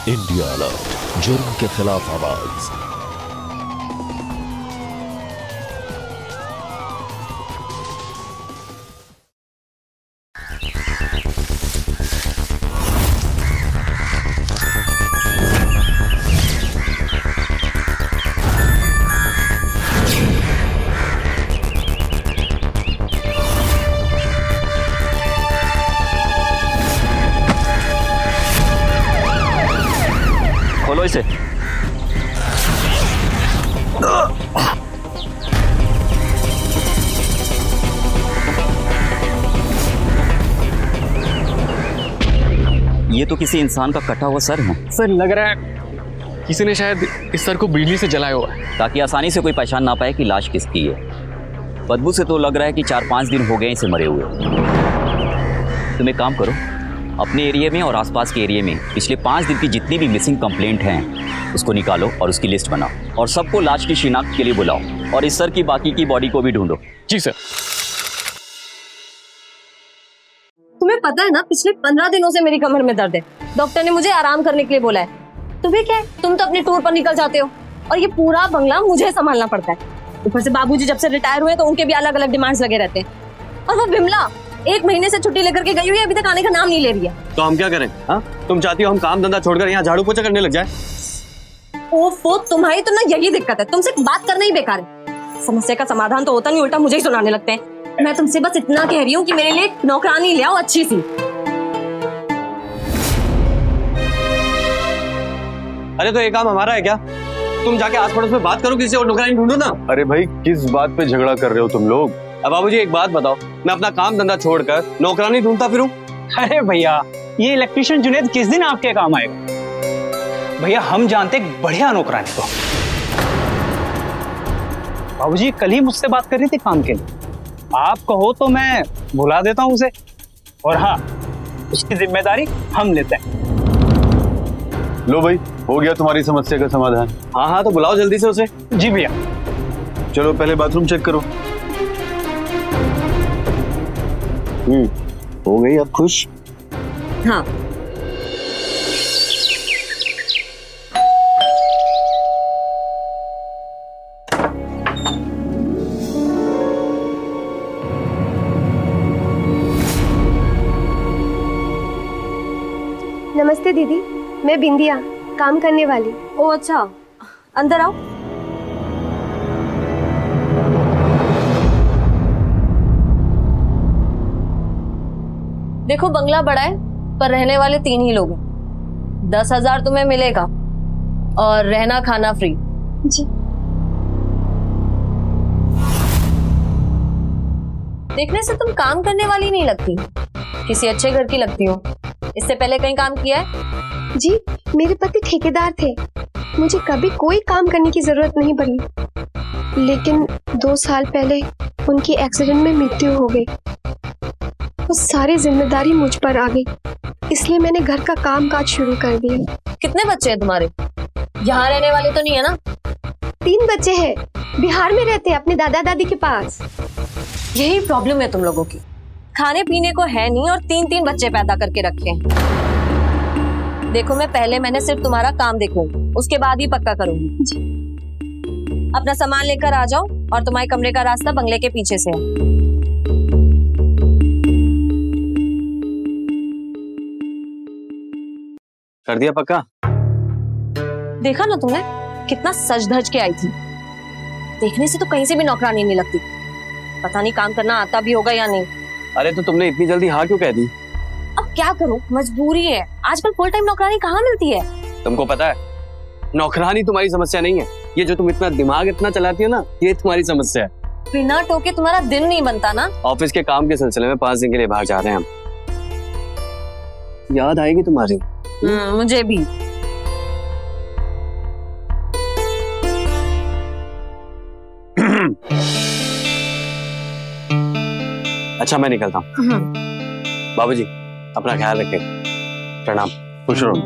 India alert, जुर्म के खिलाफ आवाज। खोलो इसे। ये तो किसी इंसान का कटा हुआ सर है। सर लग रहा है किसी ने शायद इस सर को बिजली से जलाया हुआ है, ताकि आसानी से कोई पहचान ना पाए कि लाश किसकी है। बदबू से तो लग रहा है कि 4-5 दिन हो गए इसे मरे हुए। तुम एक काम करो, अपने एरिया में और आसपास के एरिया में पिछले 5 दिन की जितनी भी मिसिंग कंप्लेंट हैं उसको निकालो और उसकी लिस्ट बनाओ और सबको लाश की शिनाख्त के लिए बुलाओ और इस सर की बाकी की बॉडी को भी ढूंढो। जी सर। तुम्हें पता है ना, पिछले 15 दिनों से मेरी कमर में दर्द है। डॉक्टर ने मुझे आराम करने के लिए बोला है। तुम्हें क्या है, तुम तो अपने टूर पर निकल जाते हो और ये पूरा बंगला मुझे संभालना पड़ता है। ऊपर से बाबूजी जब से रिटायर हुए तो उनके भी अलग अलग डिमांड्स लगे रहते हैं। और वो बिमला 1 महीने से छुट्टी लेकर के गई हुई है, अभी तक आने का नाम नहीं ले रही है। तो हम क्या करें? हाँ, तुम चाहती हो हम काम धंधा छोड़कर यहाँ झाड़ू पोछा करने लग जाए? ओफो, तुम्हारी तो ना यही दिक्कत है, तुमसे बात करना ही बेकार है। समस्या का समाधान तो होता नहीं, उल्टा मुझे ही सुनाने लगते हैं। मैं तुमसे बस इतना कह रही हूँ कि मेरे लिए नौकरानी ले आओ अच्छी सी। अरे तो ये काम हमारा है क्या? तुम जाके आस पड़ोस में बात करो, किसी और नौकरानी ढूंढो ना। अरे भाई किस बात पे झगड़ा कर रहे हो तुम लोग? अब बाबूजी एक बात बताओ, मैं अपना काम धंधा छोड़कर नौकरानी ढूंढता फिरूं? अरे भैया, ये इलेक्ट्रिशियन जुनेद किस दिन आपके काम आएगा? भैया हम जानते एक बढ़िया नौकरानी को। बाबूजी कल ही मुझसे बात कर रही थी काम के लिए। आप कहो तो मैं बुला देता हूँ उसे, और हाँ उसकी जिम्मेदारी हम लेते हैं। लो भाई, हो गया तुम्हारी समस्या का समाधान। हाँ हाँ, तो बुलाओ जल्दी से उसे। जी भैया। चलो पहले बाथरूम चेक करो। हो गई अब खुश? हाँ। नमस्ते दीदी, मैं बिंदिया, काम करने वाली। ओ अच्छा, अंदर आओ। देखो बंगला बड़ा है पर रहने वाले 3 ही लोग हैं। 10,000 तुम्हें मिलेगा और रहना खाना फ्री। जी। देखने से तुम काम करने वाली नहीं लगती, किसी अच्छे घर की लगती हो। इससे पहले कहीं काम किया है? जी, मेरे पति ठेकेदार थे, मुझे कभी कोई काम करने की जरूरत नहीं पड़ी। लेकिन 2 साल पहले उनकी एक्सीडेंट में मृत्यु हो गई। वो सारी जिम्मेदारी मुझ पर आ गई, इसलिए मैंने घर का काम काज शुरू कर दिया। कितने बच्चे हैं तुम्हारे? यहाँ रहने वाले तो नहीं है ना? 3 बच्चे हैं, बिहार में रहते हैं अपने दादा दादी के पास। यही प्रॉब्लम है तुम लोगों की, खाने पीने को है नहीं और 3-3 बच्चे पैदा करके रखे हैं। देखो मैं पहले मैंने सिर्फ तुम्हारा काम देखूंगी, उसके बाद ही पक्का करूंगी। अपना सामान लेकर आ जाओ और तुम्हारे कमरे का रास्ता बंगले के पीछे से है। कर दिया पक्का? देखा ना तुमने कितना सज धज के आई थी। देखने से तो कहीं से भी नौकरानी नहीं लगती, पता नहीं काम करना आता भी होगा या नहीं। अरे तो तुमने इतनी जल्दी हाँ क्यों कह दी? अब क्या करूं, मजबूरी है। आजकल फुल टाइम नौकरानी कहाँ मिलती है? तुमको पता है नौकरानी तुम्हारी समस्या नहीं है, ये जो तुम इतना दिमाग इतना चलाती हो ना, ये तुम्हारी समस्या है। बिना टोके तुम्हारा दिन नहीं बनता ना। ऑफिस के काम के सिलसिले में 5 दिन के लिए बाहर जा रहे हैं हम। याद आएगी तुम्हारी? मुझे भी। अच्छा मैं निकलता हूँ। बाबूजी अपना ख्याल रखें। प्रणाम। खुश रहो।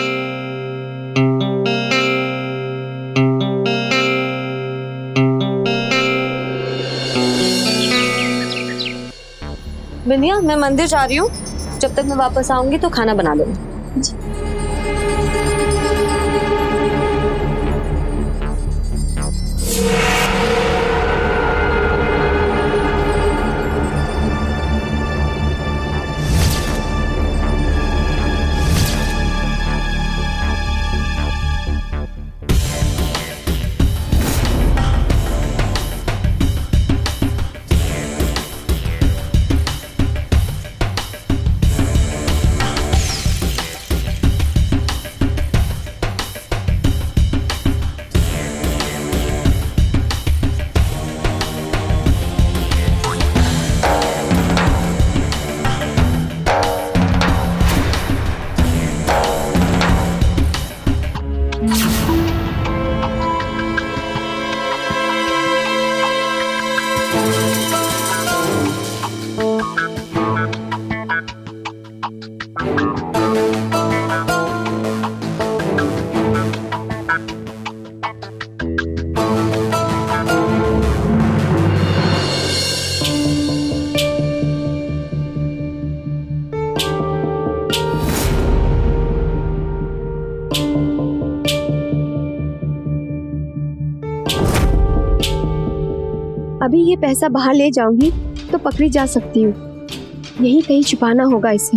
बिंदिया मैं मंदिर जा रही हूँ, जब तक मैं वापस आऊंगी तो खाना बना लेना। अभी ये पैसा बाहर ले जाऊंगी तो पकड़ी जा सकती हूँ। यही कहीं छुपाना होगा इसे।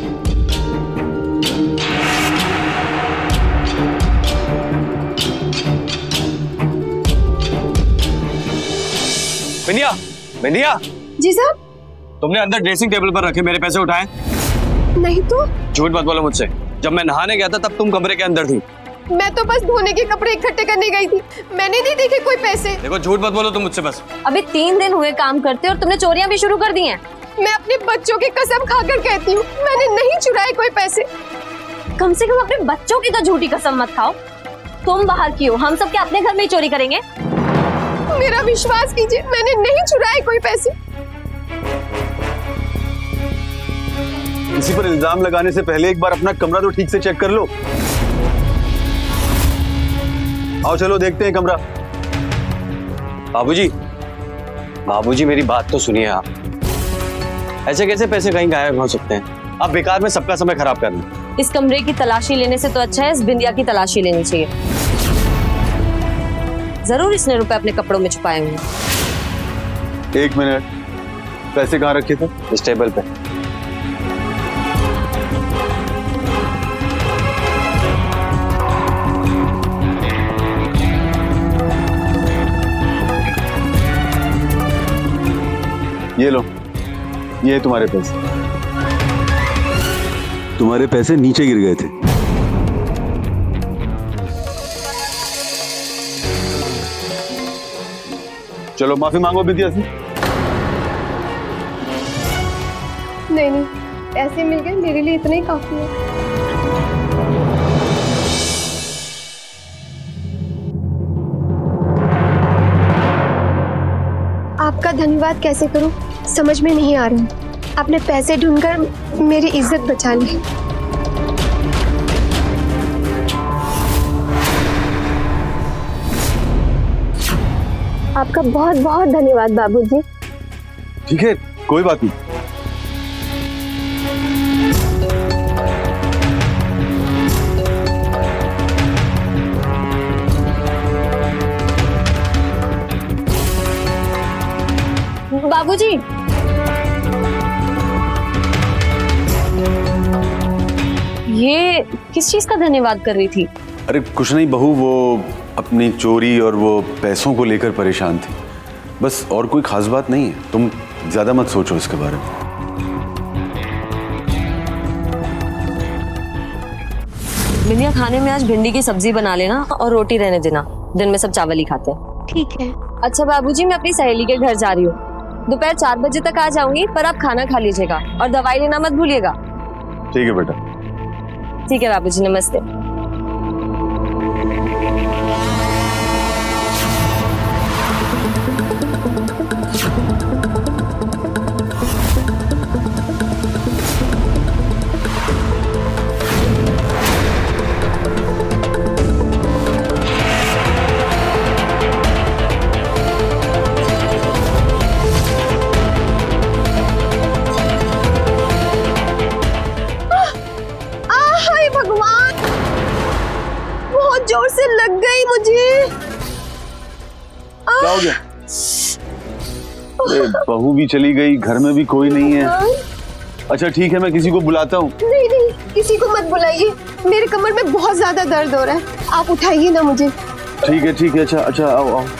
बिंदिया, बिंदिया, जी साहब। तुमने अंदर ड्रेसिंग टेबल पर रखे मेरे पैसे उठाए? नहीं तो। झूठ मत बोलो मुझसे। जब मैं नहाने गया था तब तुम कमरे के अंदर थी। मैं तो बस धोने के कपड़े इकट्ठे करने गई थी, मैंने नहीं देखे कोई पैसे। देखो झूठ मत बोलो तुम मुझसे बस। अभी 3 दिन हुए काम करते और तुमने चोरियां भी शुरू कर दी हैं। मैं अपने बच्चों की कसम खाकर कहती हूँ, मैंने नहीं चुराए कोई पैसे। कम से कम अपने बच्चों की तो झूठी कसम मत खाओ। तुम बाहर की हो, हम सब क्या अपने घर में ही चोरी करेंगे? मेरा विश्वास कीजिए, मैंने नहीं चुराए कोई पैसे। किसी पर इल्जाम लगाने से पहले एक बार अपना कमरा तो ठीक से चेक कर लो। आओ चलो देखते हैं कमरा। बाबूजी, बाबूजी मेरी बात तो सुनिए आप। ऐसे कैसे पैसे कहीं गायब हो सकते हैं? आप बेकार में सबका समय खराब कर रहे हैं। इस कमरे की तलाशी लेने से तो अच्छा है इस बिंदिया की तलाशी लेनी चाहिए। जरूर इसने रुपए अपने कपड़ों में छुपाए होंगे। 1 मिनट, पैसे कहाँ रखे थे? इस टेबल पे। ये लो, ये है तुम्हारे पैसे। तुम्हारे पैसे नीचे गिर गए थे। चलो माफी मांगो बिंदिया से। नहीं, ऐसे मिल गए मेरे लिए इतना ही काफी है। आपका धन्यवाद कैसे करूं समझ में नहीं आ रहा। आपने पैसे ढूंढकर मेरी इज्जत बचा ली। आपका बहुत बहुत धन्यवाद बाबूजी। ठीक है, कोई बात नहीं। बाबूजी, ये किस चीज का धन्यवाद कर रही थी? अरे कुछ नहीं बहू, वो अपनी चोरी और वो पैसों को लेकर परेशान थी, बस और कोई खास बात नहीं है। तुम ज्यादा मत सोचो इसके बारे में। बिंदिया, खाने में आज भिंडी की सब्जी बना लेना और रोटी रहने देना। दिन में सब चावल ही खाते हैं। ठीक है। अच्छा बाबूजी, मैं अपनी सहेली के घर जा रही हूँ। दोपहर 4 बजे तक आ जाऊंगी, पर आप खाना खा लीजिएगा और दवाई लेना मत भूलिएगा। ठीक है बेटा। ठीक है बाबूजी, नमस्ते। जोर से लग गई मुझे। क्या हो गया? अरे बहू भी चली गई, घर में भी कोई नहीं है। अच्छा ठीक है, मैं किसी को बुलाता हूँ। नहीं नहीं, किसी को मत बुलाइए, मेरे कमर में बहुत ज्यादा दर्द हो रहा है, आप उठाइए ना मुझे। ठीक है ठीक है। अच्छा अच्छा, आओ आओ।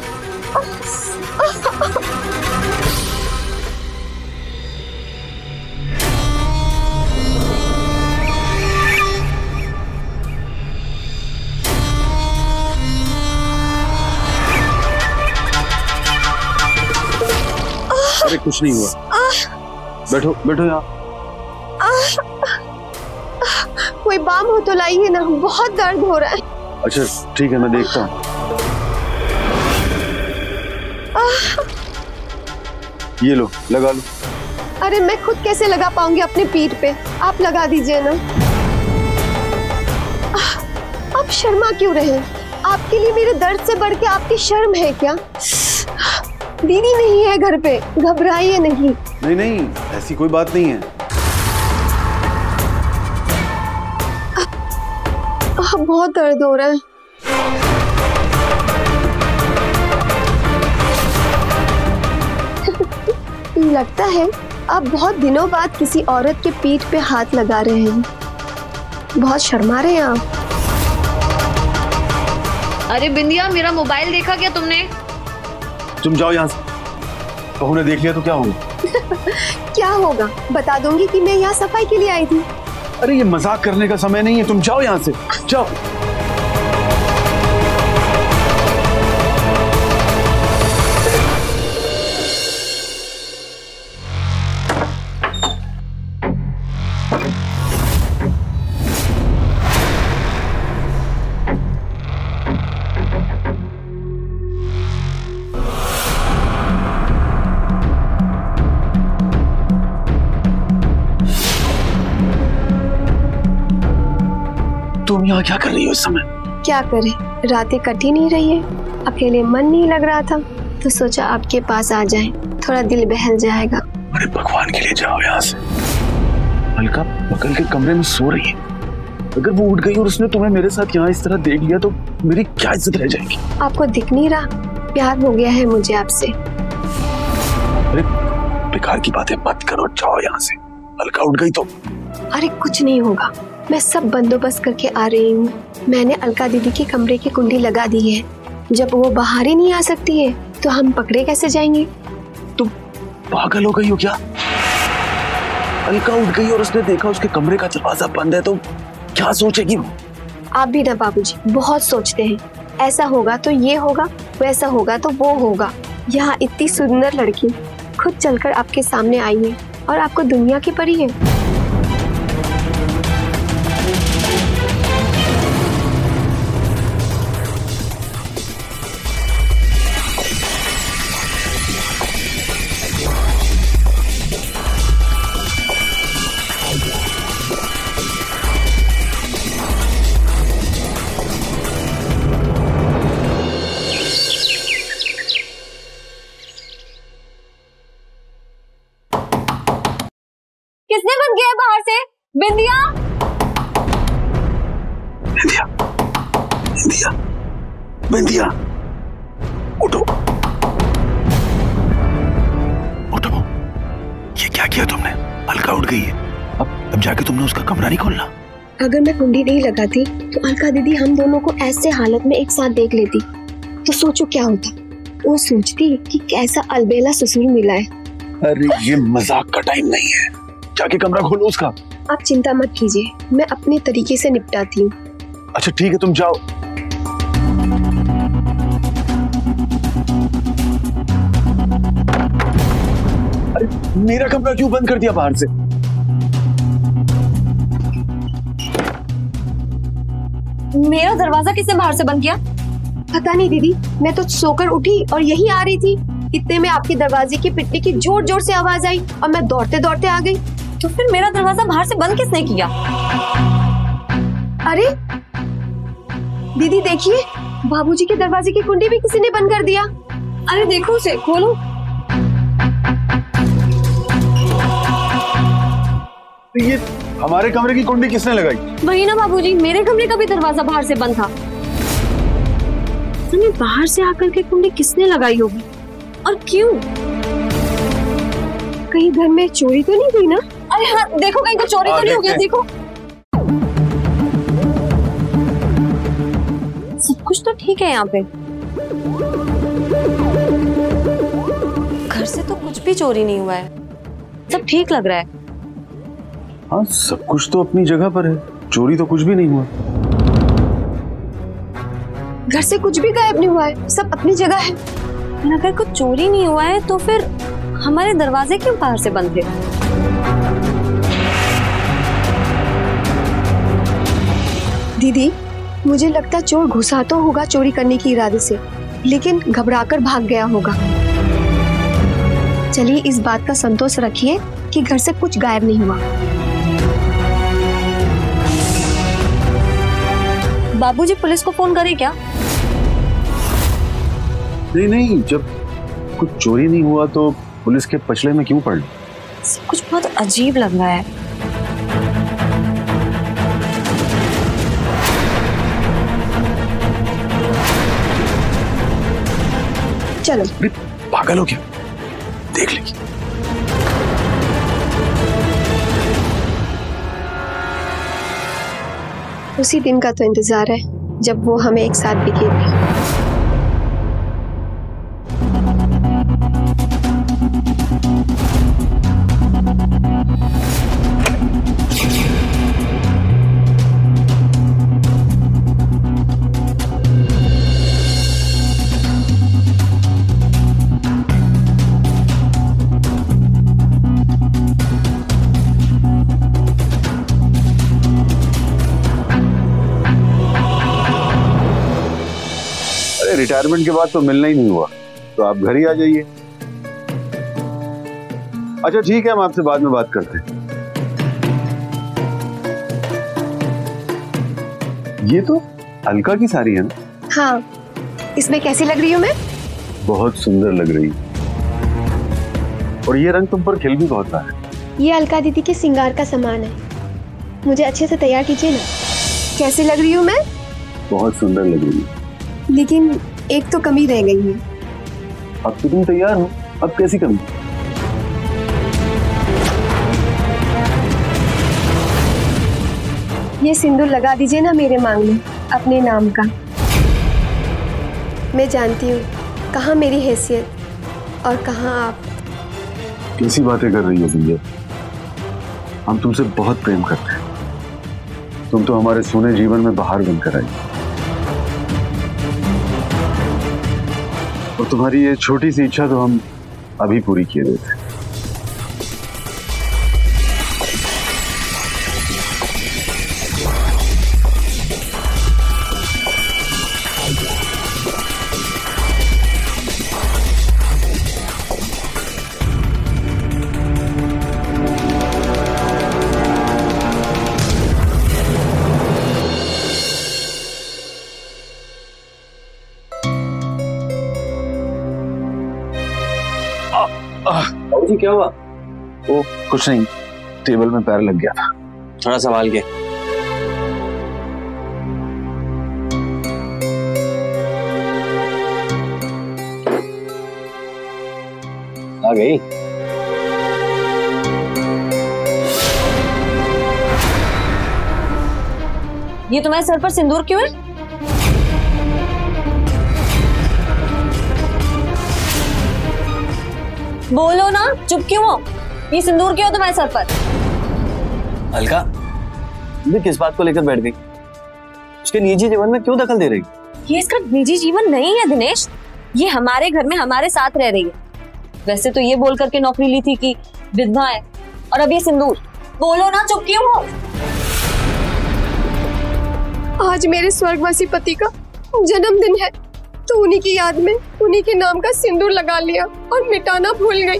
अरे कुछ नहीं हुआ, बैठो बैठो यहाँ। कोई बाम हो तो लाइए ना, बहुत दर्द हो रहा है। अच्छा ठीक है, मैं देखता हूँ। ये लो, लगा लो। अरे मैं खुद कैसे लगा पाऊंगी अपनी पीठ पे, आप लगा दीजिए ना। आप शर्मा क्यों रहे? आपके लिए मेरे दर्द से बढ़ के आपकी शर्म है क्या? दीदी नहीं है घर पे, घबराइए नहीं। नहीं नहीं, ऐसी कोई बात नहीं है। बहुत दर्द हो रहा है। लगता है आप बहुत दिनों बाद किसी औरत के पीठ पे हाथ लगा रहे हैं। बहुत शर्मा रहे हैं आप। अरे बिंदिया, मेरा मोबाइल देखा क्या तुमने? तुम जाओ यहाँ से। बहू ने देख लिया तो क्या होगा? क्या होगा? बता दूंगी कि मैं यहाँ सफाई के लिए आई थी। अरे ये मजाक करने का समय नहीं है, तुम जाओ यहाँ से, जाओ। तुम यहाँ क्या कर रही हो इस समय? क्या करे, रातें कट ही नहीं रही है, अकेले मन नहीं लग रहा था तो सोचा आपके पास आ जाए, थोड़ा दिल बहल जाएगा। अरे भगवान के लिए जाओ यहाँ से। अलका बगल के कमरे में सो रही है, अगर वो उठ गई और उसने तुम्हें मेरे साथ यहाँ इस तरह देख लिया तो मेरी क्या इज्जत रह जाएगी? आपको दिख नहीं रहा, प्यार हो गया है मुझे आपसे। अरे बेकार की बातें मत करो, जाओ यहाँ से। अलका उठ गई तो? अरे कुछ नहीं होगा, मैं सब बंदोबस्त करके आ रही हूँ। मैंने अलका दीदी के कमरे की कुंडी लगा दी है, जब वो बाहर ही नहीं आ सकती है तो हम पकड़े कैसे जाएंगे? तुम पागल हो गई हो क्या? अलका उठ गई और उसने देखा उसके कमरे का दरवाजा बंद है तो क्या सोचेगी वो? आप भी ना बाबूजी बहुत सोचते हैं, ऐसा होगा तो ये होगा, वैसा होगा तो वो होगा। यहाँ इतनी सुंदर लड़की खुद चलकर आपके सामने आई है और आपको दुनिया की परी है। किसने बंद किया है बाहर से? बिंदिया, बिंदिया, बिंदिया, बिंदिया, उठो, उठो। ये क्या किया तुमने? अलका उठ गई है, अब जाके तुमने उसका कमरा नहीं खोलना। अगर मैं कुंडी नहीं लगाती तो अलका दीदी हम दोनों को ऐसे हालत में एक साथ देख लेती तो सोचो क्या होता। वो सोचती कि कैसा अलबेला ससुर मिला है। अरे ये मजाक का टाइम नहीं है, जाके कमरा खोलो उसका। आप चिंता मत कीजिए, मैं अपने तरीके से निपटाती हूँ। अच्छा ठीक है, तुम जाओ। अरे मेरा कमरा क्यों बंद कर दिया बाहर से? मेरा दरवाजा किसने बाहर से बंद किया? पता नहीं दीदी, मैं तो सोकर उठी और यही आ रही थी, इतने में आपके दरवाजे की पिटने की जोर जोर से आवाज आई और मैं दौड़ते दौड़ते आ गई। तो फिर मेरा दरवाजा बाहर से बंद किसने किया? अरे दीदी देखिए, बाबूजी के दरवाजे की कुंडी भी किसी ने बंद कर दिया। अरे देखो उसे, खोलो। ये हमारे कमरे की कुंडी किसने लगाई? वही ना बाबूजी, मेरे कमरे का भी दरवाजा बाहर से बंद था। बाहर से आकर के कुंडी किसने लगाई होगी और क्यों? कहीं घर में चोरी तो नहीं हुई ना? अरे हाँ देखो, कहीं तो चोरी तो नहीं हो गया। देखो सब कुछ तो ठीक है यहाँ पे, घर से तो कुछ भी चोरी नहीं हुआ है, सब ठीक लग रहा है। हाँ सब कुछ तो अपनी जगह पर है, चोरी तो कुछ भी नहीं हुआ। घर से कुछ भी गायब नहीं हुआ है, सब अपनी जगह है। अगर कुछ चोरी नहीं हुआ है तो फिर हमारे दरवाजे क्यों बाहर से बंद थे? दीदी मुझे लगता चोर घुसा तो होगा चोरी करने की इरादे से, लेकिन घबराकर भाग गया होगा। चलिए इस बात का संतोष रखिए कि घर से कुछ गायब नहीं हुआ। बाबूजी पुलिस को फोन करें क्या? नहीं नहीं, जब कुछ चोरी नहीं हुआ तो पुलिस के पछले में क्यों पड़? सब कुछ बहुत अजीब लग रहा है। चलो। पागल हो क्या? देख लेगी। उसी दिन का तो इंतजार है जब वो हमें एक साथ दिखेगी। रिटायरमेंट के बाद तो मिलना ही नहीं हुआ, तो आप घर ही आ जाइए। अच्छा ठीक है, हम आपसे बाद में बात करते हैं। ये तो अलका की साड़ी है ना? हाँ, इसमें कैसी लग रही हूँ मैं? बहुत सुंदर लग रही है, और ये रंग तुम पर खिल भी बहुत रहा है। ये अलका दीदी के श्रृंगार का सामान है, मुझे अच्छे से तैयार कीजिए ना। कैसी लग रही हूँ मैं? बहुत सुंदर लग रही है, लेकिन एक तो कमी रह गई है। अब तो तुम तैयार हो, अब कैसी कमी? ये सिंदूर लगा दीजिए ना मेरे मांग में, अपने नाम का। मैं जानती हूँ कहाँ मेरी हैसियत और कहाँ आप। कैसी बातें कर रही हो भैया, हम तुमसे बहुत प्रेम करते हैं। तुम तो हमारे सोने जीवन में बहार बनकर आई, और तुम्हारी ये छोटी सी इच्छा तो हम अभी पूरी किए देते। जी क्या हुआ? ओ कुछ नहीं, टेबल में पैर लग गया था। थोड़ा संभाल के। आ गई? ये तुम्हारे सर पर सिंदूर क्यों है? बोलो ना, चुप क्यों हो? ये सिंदूर क्यों तुम्हारे सर पर? अलका, तुम किस बात को लेकर बैठ गई? उसके निजी जीवन में क्यों दखल दे रही? ये इसका निजी जीवन नहीं है दिनेश, ये हमारे घर में हमारे साथ रह रही है। वैसे तो ये बोल करके नौकरी ली थी कि विधवा है, और अब ये सिंदूर। बोलो ना, चुप क्यों हो? आज मेरे स्वर्गवासी पति का जन्मदिन है, तो उन्हीं की याद में उन्हीं के नाम का सिंदूर लगा लिया और मिटाना भूल गई।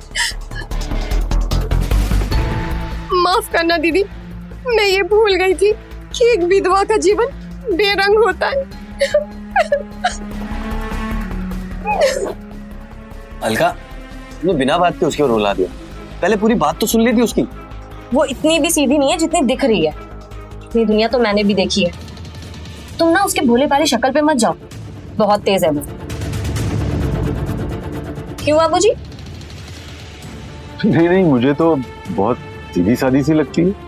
माफ करना दीदी, मैं ये भूल गई थी कि एक विधवा का जीवन बेरंग होता है। अलका, तुमने बिना बात के उसकी ओर रुला दिया। पहले पूरी बात तो सुन ली थी उसकी। वो इतनी भी सीधी नहीं है जितनी दिख रही है। इतनी दुनिया तो मैंने भी देखी है। तुम ना उसके भोले भाले शक्ल पे मत जाओ, बहुत तेज है वो। क्यों बाबूजी? नहीं नहीं, मुझे तो बहुत सीधी सादी सी लगती है।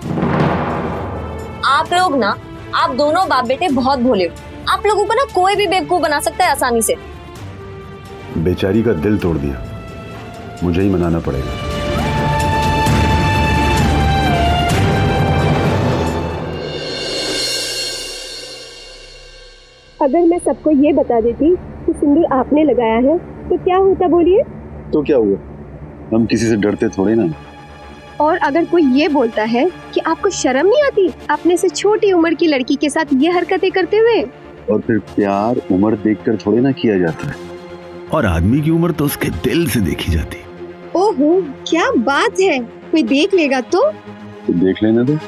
आप लोग ना, आप दोनों बाप बेटे बहुत भोले हो। आप लोगों को ना कोई भी बेवकूफ बना सकता है आसानी से। बेचारी का दिल तोड़ दिया, मुझे ही मनाना पड़ेगा। अगर मैं सबको ये बता देती कि सिंदूर आपने लगाया है तो क्या होता, बोलिए? तो क्या हुआ, हम किसी से डरते थोड़े ना। और अगर कोई ये बोलता है कि आपको शर्म नहीं आती अपने से छोटी उम्र की लड़की के साथ ये हरकतें करते हुए? और फिर प्यार उम्र देखकर थोड़े ना किया जाता है, और आदमी की उम्र तो उसके दिल से देखी जाती है। ओहो, क्या बात है, कोई देख लेगा तो देख लेना दो।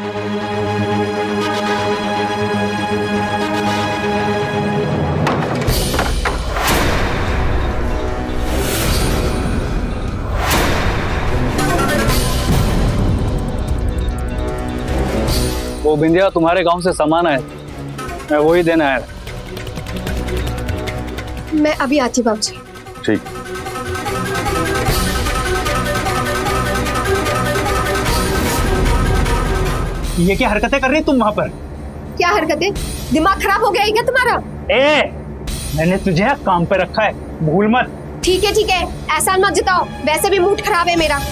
वो बिंदिया तुम्हारे गांव से सामान आया, मैं वही देना आया। मैं अभी आती बाबूजी। ठीक। ये क्या हरकतें कर रही तुम वहां पर? क्या हरकतें? दिमाग खराब हो गया है क्या तुम्हारा? मैंने तुझे काम पे रखा है, भूल मत। ठीक है, ऐसा मत जताओ, वैसे भी मूड खराब है मेरा।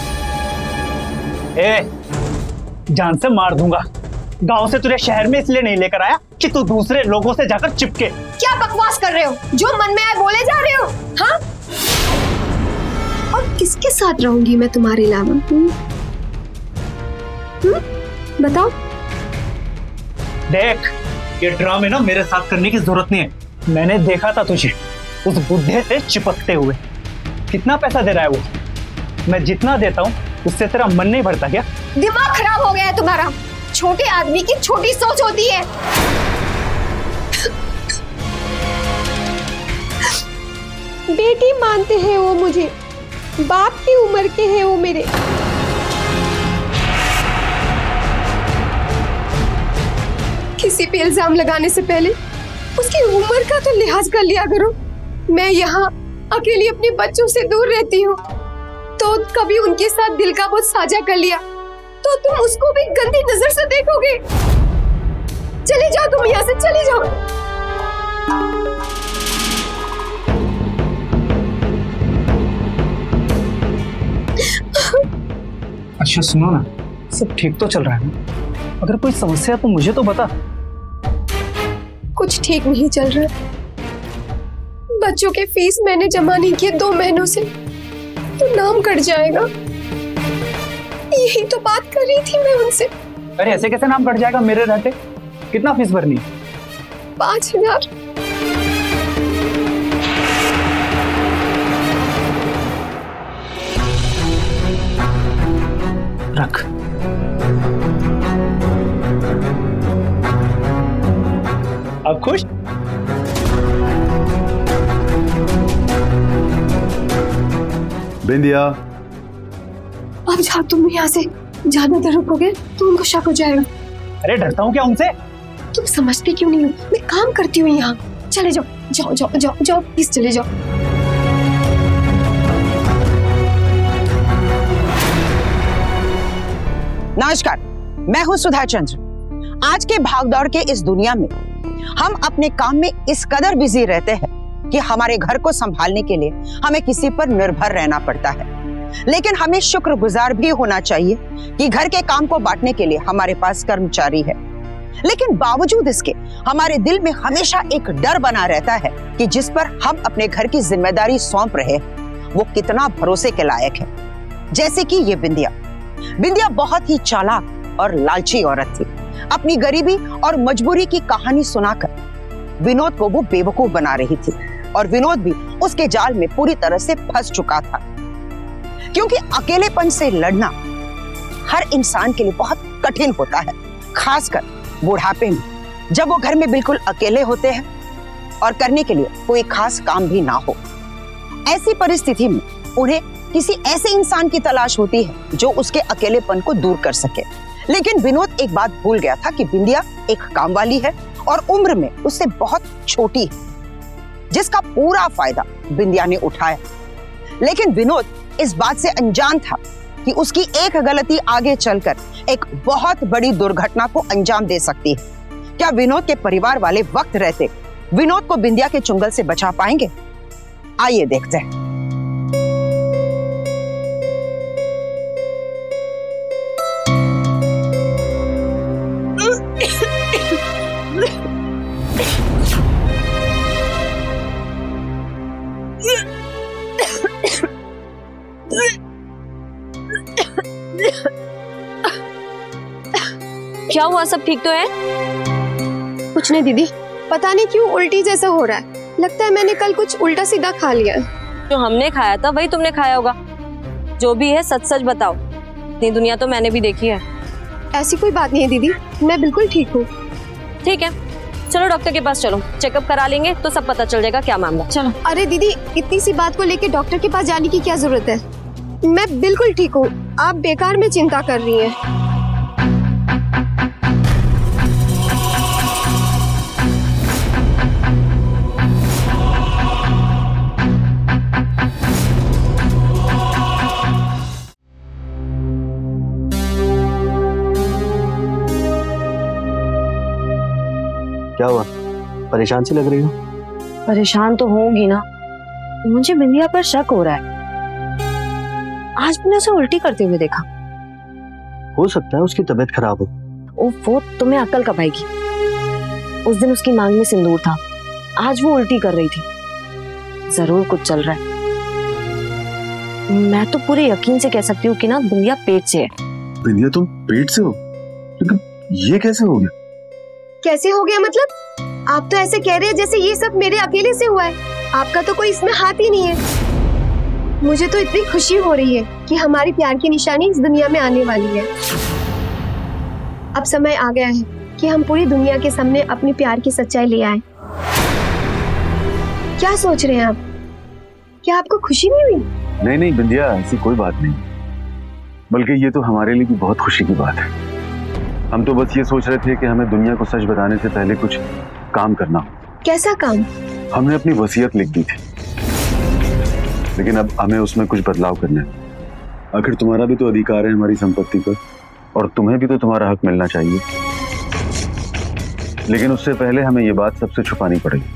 जान से मार दूंगा। गांव से तुझे शहर में इसलिए नहीं लेकर आया कि तू दूसरे लोगों से जाकर चिपके। क्या बकवास कर रहे हो? जो मन में आए बोले जा रहे हो? हाँ? और किसके साथ रहूंगी मैं तुम्हारे अलावा? बताओ। देख, ये ड्रामे ना मेरे साथ करने की जरूरत नहीं है। मैंने देखा था तुझे उस बुढ़े से चिपकते हुए। कितना पैसा दे रहा है वो? मैं जितना देता हूँ उससे तेरा मन नहीं भरता क्या? दिमाग खराब हो गया है तुम्हारा। छोटे आदमी की छोटी सोच होती है। बेटी मानते हैं वो मुझे, बाप की उम्र के हैं वो मेरे। किसी पे इल्जाम लगाने से पहले उसकी उम्र का तो लिहाज कर लिया करो। मैं यहाँ अकेली अपने बच्चों से दूर रहती हूँ, तो कभी उनके साथ दिल का बोझ साझा कर लिया तो तुम उसको भी गंदी नजर से देखोगे। चले जाओ, तुम यहाँ से चले जाओ। अच्छा सुनो ना, सब ठीक तो चल रहा है ना? अगर कोई समस्या तो मुझे तो बता। कुछ ठीक नहीं चल रहा। बच्चों के फीस मैंने जमा नहीं किए 2 महीनों से, तो नाम कट जाएगा। यही तो बात कर रही थी मैं उनसे। अरे ऐसे कैसे नाम कट जाएगा मेरे रहते? कितना फीस भरनी? 5,000। रख। अब खुश? बिंदिया, अब जाओ तुम यहाँ से। ज्यादा देर रुकोगे तो उनको शक हो जाएगा। अरे डरता हूँ क्या उनसे? तुम समझते क्यों नहीं हो? मैं काम करती हूँ यहाँ। चले जाओ, जाओ जाओ जाओ जाओ, प्लीज चले जाओ। नमस्कार, मैं हूँ सुधा चंद्र। आज के भागदौड़ के इस दुनिया में हम अपने काम में इस कदर बिजी रहते हैं कि हमारे घर को संभालने के लिए हमें किसी पर निर्भर रहना पड़ता है। लेकिन हमें शुक्रगुजार भी होना चाहिए कि घर के काम को बांटने के लिए हमारे पास कर्मचारी है। लेकिन बावजूद इसके हमारे दिल में हमेशा एक डर बना रहता है कि जिस पर हम अपने घर की जिम्मेदारी सौंप रहे वो कितना भरोसे के लायक है। जैसे कि ये बिंदिया बहुत ही चालाक और लालची औरत थी। अपनी गरीबी और मजबूरी की कहानी सुनाकर विनोद को वो बेवकूफ बना रही थी और विनोद भी उसके जाल में पूरी तरह से फंस चुका था। क्योंकि अकेलेपन से लड़ना हर इंसान के लिए बहुत कठिन होता है, खासकर बुढ़ापे में, जब वो घर में बिल्कुल अकेले होते हैं और करने के लिए कोई खास काम भी ना हो। ऐसी परिस्थिति में उन्हें किसी ऐसे इंसान की तलाश होती है जो उसके अकेलेपन को दूर कर सके। लेकिन विनोद एक बात भूल गया था कि बिंदिया एक काम वाली है और उम्र में उससे बहुत छोटी है, जिसका पूरा फायदा बिंदिया ने उठाया। लेकिन विनोद इस बात से अनजान था कि उसकी एक गलती आगे चलकर एक बहुत बड़ी दुर्घटना को अंजाम दे सकती है। क्या विनोद के परिवार वाले वक्त रहते विनोद को बिंदिया के चुंगल से बचा पाएंगे? आइए देखते हैं। क्या हुआ? सब ठीक तो है? कुछ नहीं दीदी, पता नहीं क्यों उल्टी जैसा हो रहा है। लगता है मैंने कल कुछ उल्टा सीधा खा लिया। जो हमने खाया था वही तुमने खाया होगा। जो भी है सच सच बताओ। इतनी दुनिया तो मैंने भी देखी है। ऐसी कोई बात नहीं है दीदी, मैं बिल्कुल ठीक हूँ। ठीक है, चलो डॉक्टर के पास चलो, चेकअप करा लेंगे तो सब पता चल जाएगा क्या मामला। चलो। अरे दीदी, इतनी सी बात को लेके डॉक्टर के पास जाने की क्या जरूरत है? मैं बिल्कुल ठीक हूँ, आप बेकार में चिंता कर रही हैं। क्या हुआ, परेशान सी लग रही हो? परेशान तो होंगी ना, मुझे बिंदिया पर शक हो रहा है। आज मैंने उसे उल्टी करते हुए देखा। हो सकता है उसकी तबीयत खराब हो। वो तुम्हें अक्ल कब आएगी? उस दिन उसकी मांग में सिंदूर था, आज वो उल्टी कर रही थी। जरूर कुछ चल रहा है। मैं तो पूरे यकीन से कह सकती हूँ कि ना बिंदिया पेट से है। बिंदिया तुम पेट से हो? लेकिन ये कैसे हो गया? कैसे हो गया मतलब? आप तो ऐसे कह रहे हैं जैसे ये सब मेरे अकेले से हुआ है। आपका तो कोई इसमें हाथ ही नहीं है। मुझे तो इतनी खुशी हो रही है कि हमारी प्यार की निशानी इस दुनिया में आने वाली है। अब समय आ गया है कि हम पूरी दुनिया के सामने अपने प्यार की सच्चाई ले आए। क्या सोच रहे हैं आप? क्या आपको खुशी नहीं हुई? नहीं नहीं बिंदिया, ऐसी कोई बात नहीं, बल्कि ये तो हमारे लिए भी बहुत खुशी की बात है। हम तो बस ये सोच रहे थे कि हमें दुनिया को सच बताने से पहले कुछ काम करना हो। कैसा काम? हमने अपनी वसीयत लिख दी थी, लेकिन अब हमें उसमें कुछ बदलाव करना है। आखिर तुम्हारा भी तो अधिकार है हमारी संपत्ति पर, और तुम्हें भी तो तुम्हारा हक मिलना चाहिए। लेकिन उससे पहले हमें ये बात सबसे छुपानी पड़ेगी।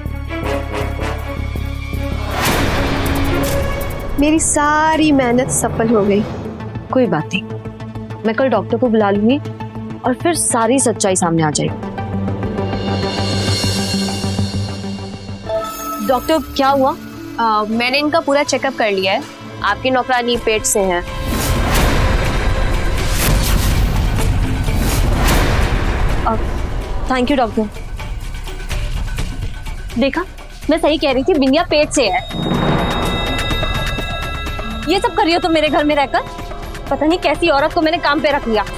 मेरी सारी मेहनत सफल हो गई। कोई बात नहीं, मैं कल डॉक्टर को बुला लूंगी और फिर सारी सच्चाई सामने आ जाएगी। डॉक्टर क्या हुआ? मैंने इनका पूरा चेकअप कर लिया है। आपकी नौकरानी पेट से है। Thank you doctor. देखा, मैं सही कह रही थी, बिंदिया पेट से है। ये सब कर रही हो तुम मेरे घर में रहकर? पता नहीं कैसी औरत को मैंने काम पे रख लिया।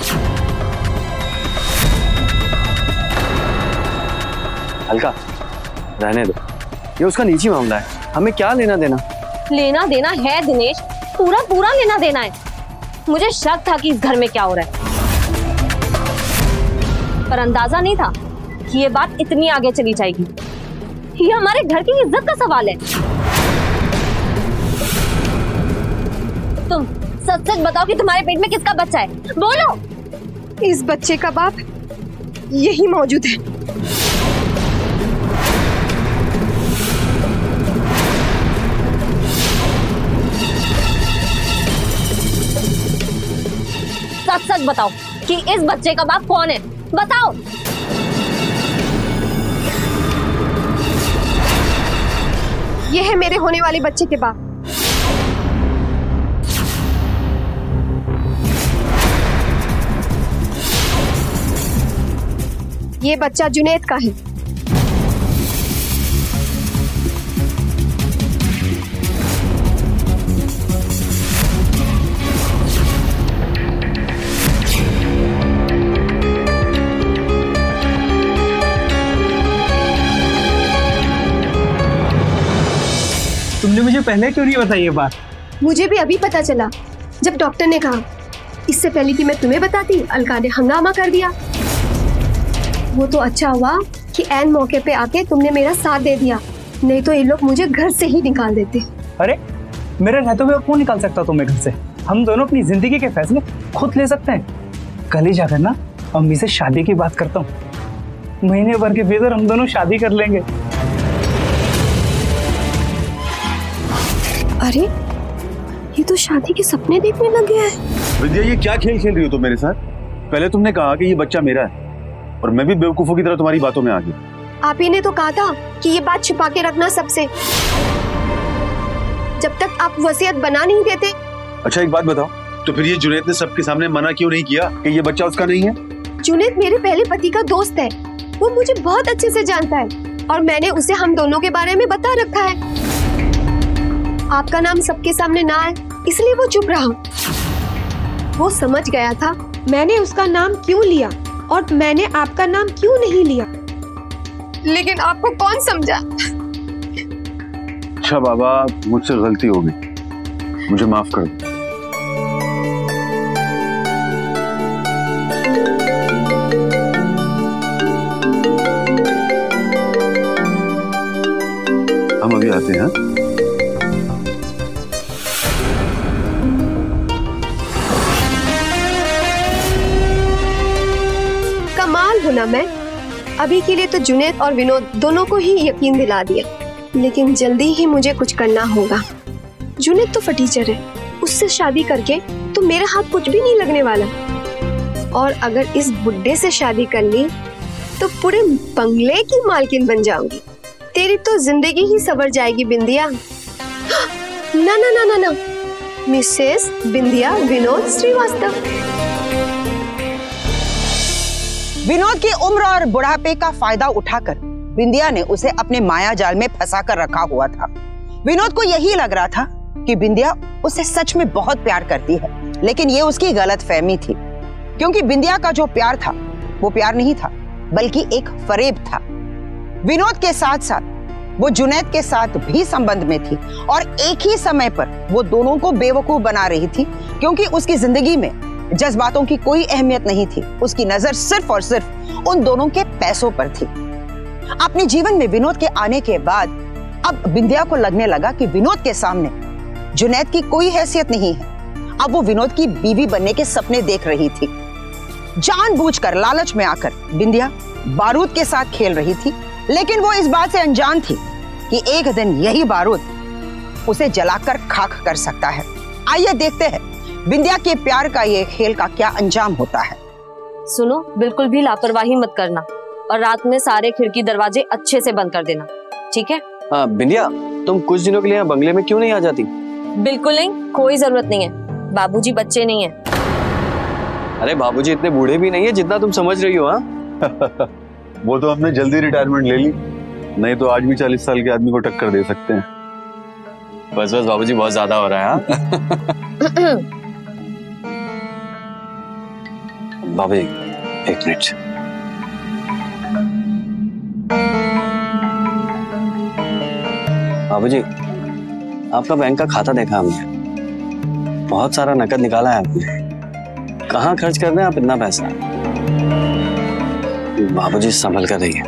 अलका, रहने दो, ये उसका निजी मामला है, हमें क्या लेना देना? लेना देना है दिनेश, पूरा पूरा लेना देना है। मुझे शक था कि इस घर में क्या हो रहा है, पर अंदाजा नहीं था कि ये बात इतनी आगे चली जाएगी। ये हमारे घर की इज्जत का सवाल है। तुम सच सच बताओ कि तुम्हारे पेट में किसका बच्चा है? बोलो। इस बच्चे का बाप यही मौजूद है। सच सच बताओ कि इस बच्चे का बाप कौन है? बताओ। ये है मेरे होने वाले बच्चे के बाप। ये बच्चा जुनैद का है। तुमने मुझे पहले क्यों नहीं बताई ये बात? मुझे भी अभी पता चला जब डॉक्टर ने कहा। इससे पहले कि मैं तुम्हें बताती, अलका ने हंगामा कर दिया। वो तो अच्छा हुआ कि ऐन मौके पे आके तुमने मेरा साथ दे दिया, नहीं तो ये लोग मुझे घर से ही निकाल देते। अरे मेरे रहते हुए कौन निकाल सकता तुम्हें घर से? हम दोनों अपनी जिंदगी के फैसले खुद ले सकते हैं। कल ही जाकर ना अम्मी से शादी की बात करता हूँ। महीने भर के भीतर हम दोनों शादी कर लेंगे। अरे ये तो शादी के सपने देखने लग गया है। विद्या, ये क्या खेल खेल रही हो तुम मेरे साथ? पहले तुमने कहा कि ये बच्चा मेरा है, और मैं भी बेवकूफों की तरह तुम्हारी बातों में आ गई। आप ही ने तो कहा था कि ये बात छुपा के रखना सबसे, जब तक आप वसीयत बना नहीं देते। अच्छा एक बात बताओ, तो फिर ये जुनैद ने सबके सामने मना क्यों नहीं किया कि ये बच्चा उसका नहीं है? जुनैद मेरे पहले पति का दोस्त है, वो मुझे बहुत अच्छे से जानता है, और मैंने उसे हम दोनों के बारे में बता रखा है। आपका नाम सबके सामने ना आए इसलिए वो चुप रहा। वो समझ गया था मैंने उसका नाम क्यों लिया और मैंने आपका नाम क्यों नहीं लिया, लेकिन आपको कौन समझा? अच्छा बाबा, मुझसे गलती हो गई, मुझे माफ कर दो। हम अभी आते हैं। कमाल हूं ना मैं, अभी के लिए तो जुनैद और विनोद दोनों को ही यकीन दिला दिया, लेकिन जल्दी ही मुझे कुछ करना होगा। जुनैद तो फटीचर है, उससे शादी करके तो मेरा हाथ कुछ भी नहीं लगने वाला। और अगर इस बुड्ढे से शादी कर ली तो पूरे बंगले की मालकिन बन जाऊंगी। तेरी तो जिंदगी ही सवर जाएगी बिंदिया। ना ना ना ना ना, मिसेस बिंदिया विनोद श्रीवास्तव। विनोद की उम्र और बुढ़ापे का फायदा उठाकर बिंदिया ने उसे अपने माया जाल में फंसा कर रखा हुआ था। विनोद को यही लग रहा था कि बिंदिया उसे सच में बहुत प्यार करती है, लेकिन ये उसकी गलतफहमी थी, क्योंकि बिंदिया का जो प्यार था वो प्यार नहीं था, बल्कि एक फरेब था। विनोद के साथ साथ वो जुनैद के साथ भी संबंध में थी और एक ही समय पर वो दोनों को बेवकूफ बना रही थी, क्योंकि उसकी जिंदगी में जज्बातों की कोई अहमियत नहीं थी। उसकी नजर सिर्फ और सिर्फ उन दोनों के पैसों पर थी। अपने जीवन में विनोद के आने के बाद अब बिंदिया को लगने लगा कि विनोद के सामने जुनैद की कोई हैसियत नहीं है। अब वो विनोद की बीवी बनने के सपने देख रही थी। जानबूझकर लालच में आकर बिंदिया बारूद के साथ खेल रही थी, लेकिन वो इस बात से अनजान थी कि एक दिन यही बारूद उसे जलाकर खाक कर सकता है। आइए देखते हैं बिंदिया के प्यार का ये खेल का क्या अंजाम होता है। सुनो, बिल्कुल भी लापरवाही मत करना और रात में सारे खिड़की दरवाजे अच्छे से बंद कर देना, ठीक है? हाँ बिंदिया, तुम कुछ दिनों के लिए यहाँ बंगले में क्यों नहीं आ जाती? बिल्कुल नहीं, कोई जरूरत नहीं है। बाबूजी बच्चे नहीं है। अरे बाबूजी इतने बूढ़े भी नहीं है जितना तुम समझ रही हो। हाँ वो तो हमने जल्दी रिटायरमेंट ले ली, नहीं तो आज भी 40 साल के आदमी को टक्कर दे सकते हैं। बस बस बाबूजी, बहुत ज्यादा हो रहा है। बाबूजी एक मिनट। बाबूजी, आपका बैंक का खाता देखा हमने, बहुत सारा नकद निकाला है आपने। कहाँ खर्च कर रहे हैं आप इतना पैसा? बाबूजी संभल कर रहिए।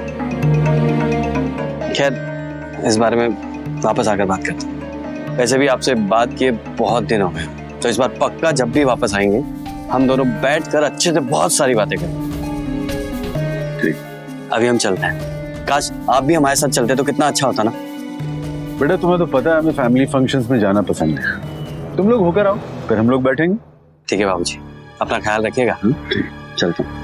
खैर इस बारे में वापस आकर बात करते हैं। वैसे भी आपसे बात किए बहुत दिन हो गए, तो इस बार पक्का जब भी वापस आएंगे हम दोनों बैठकर अच्छे से बहुत सारी बातें करेंगे। ठीक, अभी हम चलते हैं। काश आप भी हमारे साथ चलते तो कितना अच्छा होता ना। बेटा तुम्हें तो पता है हमें फैमिली फंक्शंस में जाना पसंद है। तुम लोग होकर आओ, फिर हम लोग बैठेंगे। ठीक है बाबूजी, अपना ख्याल रखिएगा। ठीक, चलते हैं।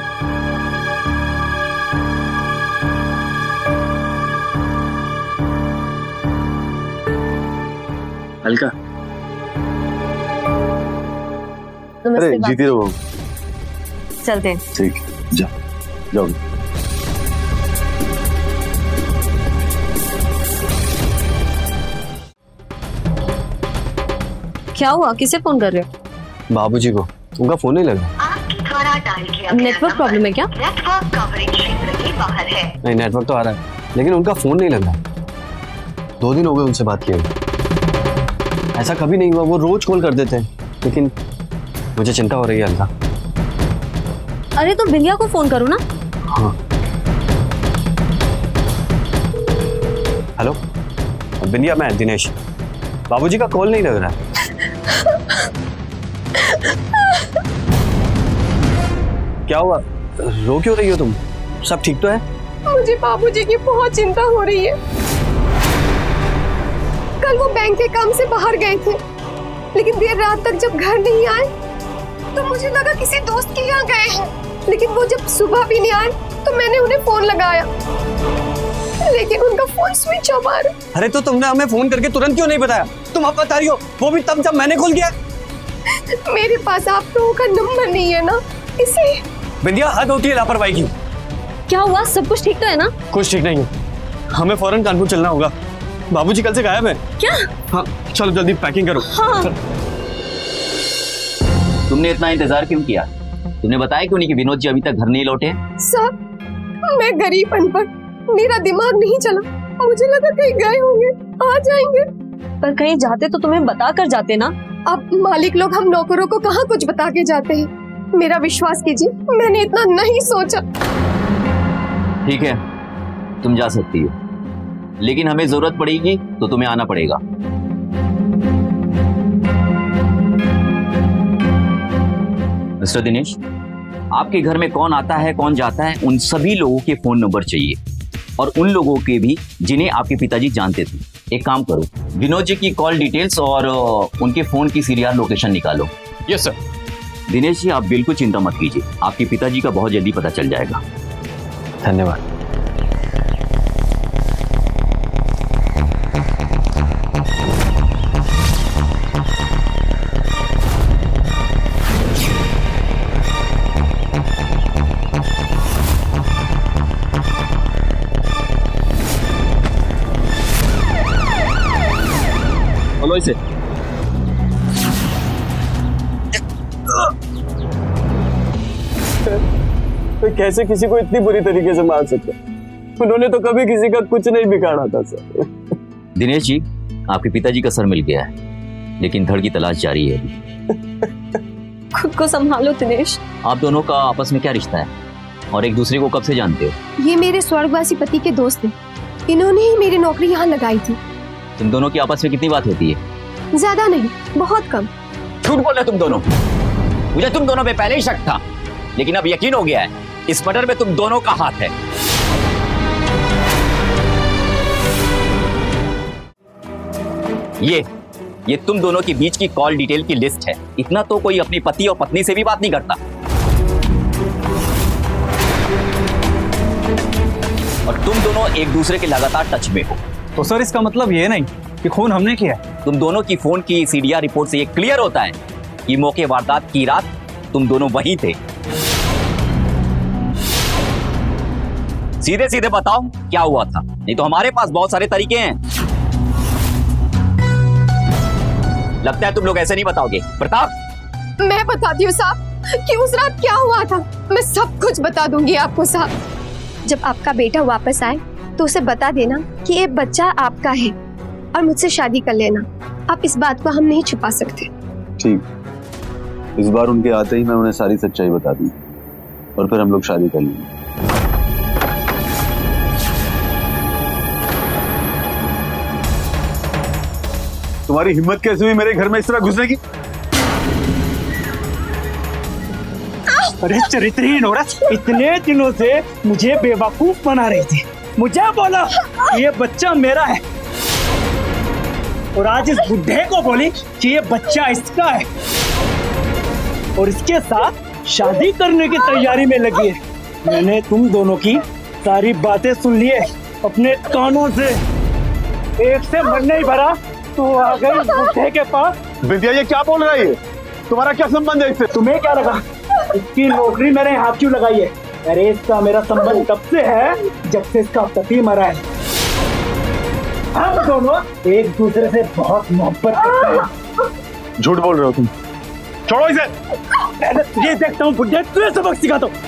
अलका, अरे जीती रहो। चलते हैं। ठीक, जाओ जाओ। क्या हुआ, किसे फोन कर रहे हो? बाबूजी को, उनका फोन नहीं लगा। नेटवर्क प्रॉब्लम है क्या? नेटवर्क कवरेज क्षेत्र के बाहर है। नहीं, नेटवर्क तो आ रहा है, लेकिन उनका फोन नहीं लग रहा। 2 दिन हो गए उनसे बात किए। ऐसा कभी नहीं हुआ, वो रोज कॉल कर देते हैं, लेकिन मुझे चिंता हो रही है अलका। अरे तो बिंदिया को फोन करो ना। हाँ हेलो बिंदिया, मैं दिनेश। बाबूजी का कॉल नहीं लग रहा है। क्या हुआ, रो क्यों रही हो तुम? सब ठीक तो है? मुझे बाबूजी की बहुत चिंता हो रही है। कल वो बैंक के काम से बाहर गए थे, लेकिन देर रात तक जब घर नहीं आए तो मुझे लगा किसी दोस्त के यहाँ गए हैं, लेकिन वो जब सुबह भी नहीं आए तो मैंने उन्हें फोन लगाया, लेकिन उनका फोन स्विच ऑफ आ रहा। अरे तो तुमने हमें फोन करके तुरंत क्यों नहीं बताया? तुम अब बता रही हो, वो भी तब जब मैंने खोल दिया। मेरे पास आप लोगों का नंबर नहीं है ना, इसलिए। बिंदिया, हद होती है लापरवाही की। क्या हुआ, सब कुछ ठीक तो है ना? कुछ ठीक नहीं है, हमें फौरन कानपुर चलना होगा। बाबूजी कल से गायब है। क्या? हाँ चलो जल्दी पैकिंग करो। हाँ। तुमने इतना इंतजार क्यों किया? तुमने बताया क्यों नहीं कि विनोद जी अभी तक घर नहीं लौटे? साहब मैं गरीब अनपढ़, मेरा दिमाग नहीं चला, मुझे लगा कहीं गए होंगे, आ जाएंगे। पर कहीं जाते तो तुम्हें बता कर जाते ना। अब मालिक लोग हम नौकरों को कहाँ कुछ बता के जाते हैं। मेरा विश्वास कीजिए, मैंने इतना नहीं सोचा। ठीक है, तुम जा सकती हो, लेकिन हमें जरूरत पड़ेगी तो तुम्हें आना पड़ेगा। मिस्टर दिनेश, आपके घर में कौन आता है कौन जाता है उन सभी लोगों के फोन नंबर चाहिए, और उन लोगों के भी जिन्हें आपके पिताजी जानते थे। एक काम करो, विनोद जी की कॉल डिटेल्स और उनके फोन की सीरियल लोकेशन निकालो। Yes sir. दिनेश जी, आप बिल्कुल चिंता मत कीजिए, आपके पिताजी का बहुत जल्दी पता चल जाएगा। धन्यवाद। बोलो इसे। तो कैसे किसी को इतनी बुरी तरीके से मार सकते? उन्होंने तो कभी किसी का कुछ नहीं बिगाड़ा था सर। दिनेश जी, आपके पिताजी का सर मिल गया है, लेकिन धड़ की तलाश जारी है। खुद को संभालो दिनेश। आप दोनों का आपस में क्या रिश्ता है और एक दूसरे को कब से जानते हो? ये मेरे स्वर्गवासी पति के दोस्त हैं। इन्होंने ही मेरी नौकरी यहाँ लगाई थी। तुम दोनों की आपस में कितनी बात होती है? ज्यादा नहीं, बहुत कम। झूठ बोल रहे तुम दोनों। मुझे तुम दोनों पे पहले ही शक था, लेकिन अब यकीन हो गया है, इस मर्डर में तुम दोनों का हाथ है। ये तुम दोनों के बीच की कॉल डिटेल की लिस्ट है। इतना तो कोई अपनी पति और पत्नी से भी बात नहीं करता। और तुम दोनों एक दूसरे के लगातार टच में हो। तो सर इसका मतलब ये नहीं कि खून हमने किया है। तुम दोनों की फोन की सीडीआर रिपोर्ट से ये क्लियर होता है कि मौके वारदात की रात तुम दोनों वहीं थे। सीधे सीधे बताओ क्या हुआ था, नहीं तो हमारे पास बहुत सारे तरीके हैं। लगता है तुम लोग ऐसे नहीं बताओगे। प्रताप, मैं बताती हूँ साहब कि उस रात क्या हुआ था। मैं सब कुछ बता दूंगी आपको साहब। जब आपका बेटा वापस आए तो उसे बता देना कि ये बच्चा आपका है और मुझसे शादी कर लेना। आप इस बात को हम नहीं छुपा सकते। ठीक, इस बार उनके आते ही मैं उन्हें सारी सच्चाई बता दी और फिर हम लोग शादी कर लेंगे। तुम्हारी हिम्मत कैसे हुई मेरे घर में इस तरह घुसने की? अरे चरित्रहीन औरत, इतने दिनों से मुझे बेवकूफ बना रही थी। मुझे बोला ये बच्चा मेरा है, और आज इस बुढ़े को बोली कि ये बच्चा इसका है, और इसके साथ शादी करने की तैयारी में लगी है। मैंने तुम दोनों की सारी बातें सुन ली है अपने कानों से। एक से मन नहीं भरा तो आ गई बुढ़े के पास। विद्या, ये क्या बोल रहा है? तुम्हारा क्या संबंध है इससे? तुम्हें क्या लगा इसकी नौकरी मैंने हाथ क्यों लगाई है? अरे इसका मेरा संबंध तब से है जब से इसका पति मरा है। हम दोनों एक दूसरे से बहुत मोहब्बत करते हैं। झूठ बोल रहे हो तुम। छोड़ो इसे। पहले तुझे देखता हूँ बुढ़े, तुझे सबक सिखाता हूँ।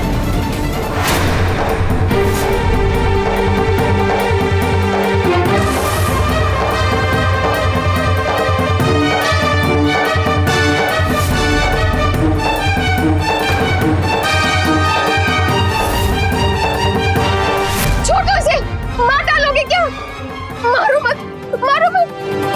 मारो मत, मारो मत।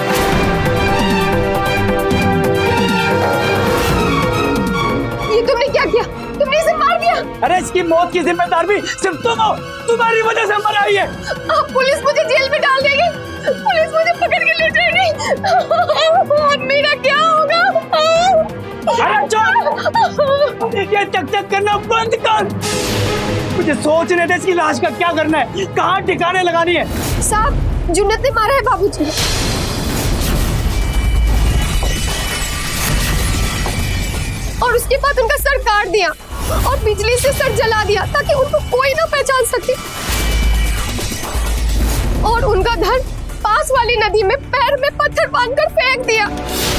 ये तुमने क्या किया? तुमने इसे मार दिया। अरे इसकी मौत की जिम्मेदार भी सिर्फ तुम हो। तुम्हारी वजह से मर आई है। अब पुलिस मुझे जेल में डाल देगी। पुलिस मुझे पकड़ के ले जाएगी। और मेरा क्या होगा? अरे चुप! ये चक-चक करना बंद कर। मुझे सोचने दे इसकी लाश का क्या करना है, कहाँ ठिकाने लगानी है। साहब, जुन्नत ने मारा है बाबूजी, और उसके बाद उनका सर काट दिया और बिजली से सर जला दिया ताकि उनको कोई ना पहचान सके। और उनका धन पास वाली नदी में पैर में पत्थर बांधकर फेंक दिया।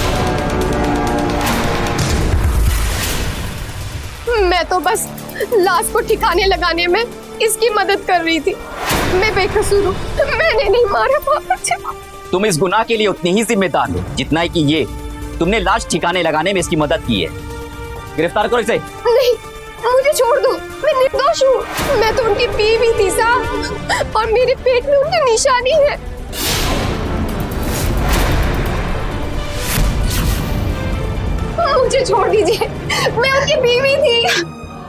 मैं तो बस लाश को ठिकाने लगाने में इसकी मदद कर रही थी। मैं बेकसूर हूँ, मैंने नहीं मारा बाबूजी। तुम इस गुनाह के लिए उतनी ही जिम्मेदार हो जितना है कि ये तुमने लाश ठिकाने लगाने में इसकी मदद की है। गिरफ्तार करो इसे। नहीं, मुझे छोड़ दो, मैं निर्दोष हूँ। मैं तो उनकी बीवी थी साहब, और मेरे पेट में उनकी निशानी है। मुझे छोड़ दीजिए, मैं उनकी बीवी थी।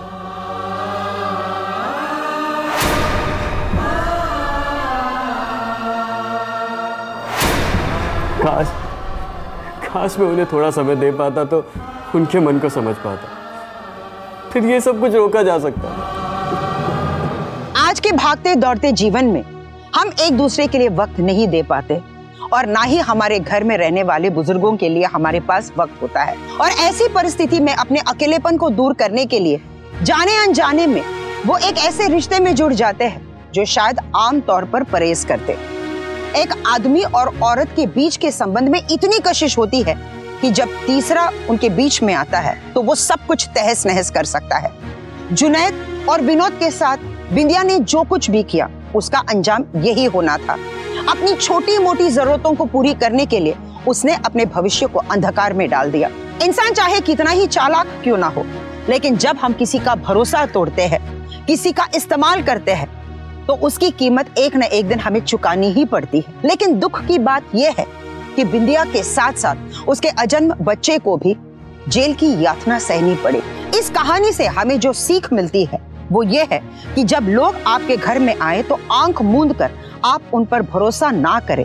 काश मैं उन्हें थोड़ा समय दे पाता तो उनके मन को समझ पाता, फिर ये सब कुछ रोका जा सकता। आज के भागते दौड़ते जीवन में हम एक दूसरे के लिए वक्त नहीं दे पाते और ना ही हमारे घर में रहने वाले बुजुर्गों के लिए हमारे पास वक्त होता है। और ऐसी परिस्थिति में अपने अकेलेपन को दूर करने के लिए जाने अनजाने में वो एक ऐसे रिश्ते में जुड़ जाते हैं जो शायद आम तौर पर परहेज करते। एक आदमी और औरत के बीच के संबंध में इतनी कशिश होती है कि जब तीसरा उनके बीच में आता है तो वो सब कुछ तहस नहस कर सकता है। जुनैद और विनोद के साथ बिंदिया ने जो कुछ भी किया उसका अंजाम यही होना था। अपनी छोटी मोटी जरूरतों को पूरी करने के लिए उसने अपने भविष्य को अंधकार में डाल दिया। इंसान चाहे कितना ही चालाक क्यों ना हो, लेकिन जब हम किसी का भरोसा तोड़ते हैं, किसी का इस्तेमाल करते हैं, तो उसकी कीमत एक न एक दिन हमें चुकानी ही पड़ती है। लेकिन दुख की बात यह है कि बिंदिया के साथ साथ उसके अजन्म बच्चे को भी जेल की यातना सहनी पड़ी। इस कहानी से हमें जो सीख मिलती है वो ये है कि जब लोग आपके घर में आए तो आंख मूंद कर आप उन पर भरोसा ना करें,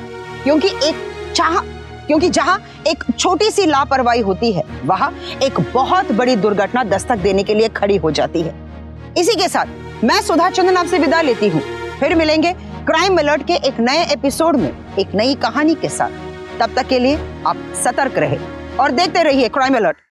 क्योंकि जहां एक छोटी सी लापरवाही होती है वहां एक बहुत बड़ी दुर्घटना दस्तक देने के लिए खड़ी हो जाती है। इसी के साथ मैं सुधा चंदन आपसे विदा लेती हूँ। फिर मिलेंगे क्राइम अलर्ट के एक नए एपिसोड में एक नई कहानी के साथ। तब तक के लिए आप सतर्क रहे और देखते रहिए क्राइम अलर्ट।